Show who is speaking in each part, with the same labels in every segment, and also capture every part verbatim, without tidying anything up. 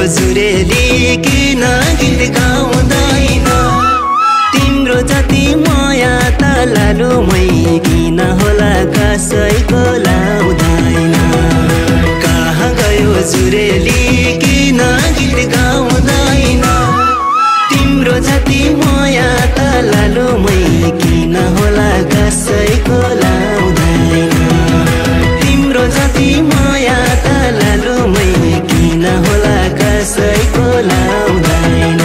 Speaker 1: जुरेली किन गीत गाउँदैन तिम्रो जति माया त लालुमै किन होला कसैको लाउँदैन कहाँ गयो जुरेली किन गीत गाउँदैन तिम्रो जति माया त लालुमै किन होला कसैको लाउँदैन तिम्रो जति माया त लालुमै किन होला कसैको लाउँदैन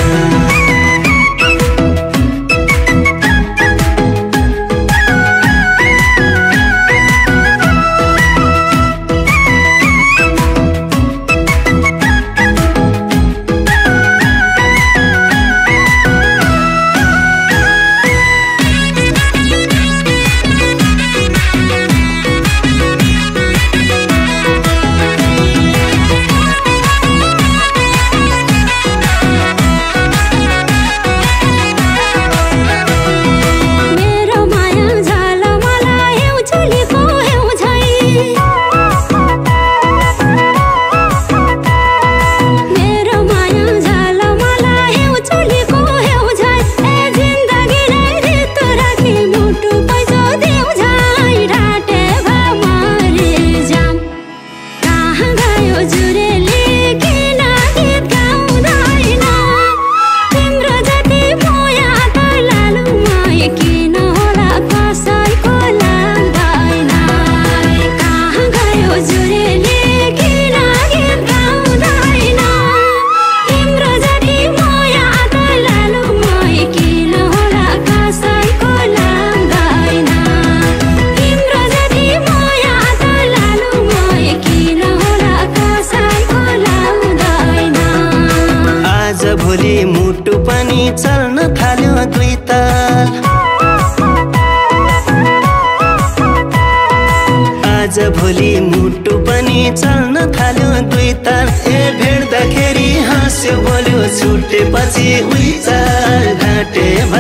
Speaker 1: भोलि मुटु पनि चल्न थाल्यो दुई ताल आज भोलि मुटु पनि चल्न थाल्यो दुई ताल ए भेट्दाखेरि हाँस्यो बोल्यो छुटेपछि उही चाल घाटे